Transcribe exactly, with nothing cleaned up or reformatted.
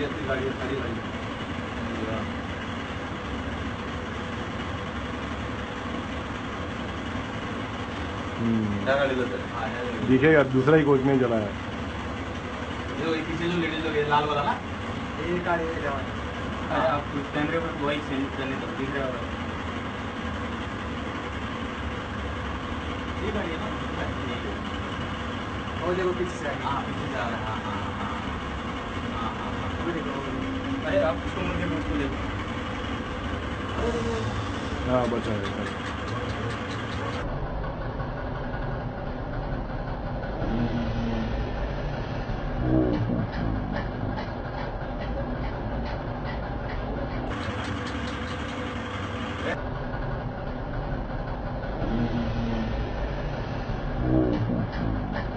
ऐसी गाड़ी है सारी गाड़ी। दिखेगा दूसरा ही कोच नहीं चला है। जो पीछे जो लेडीज लोग लाल वाला ना ये गाड़ी है। आप कैमरे पर वही सेंड करने तक दिख रहा है। ये गाड़ी है ना वो देखो पीछे से हाँ पीछे से आ रहा है। हाँ हाँ हाँ हाँ हाँ वो देखो। अरे आप उसको मुझे उसको देखो। हाँ बचा है। Oh,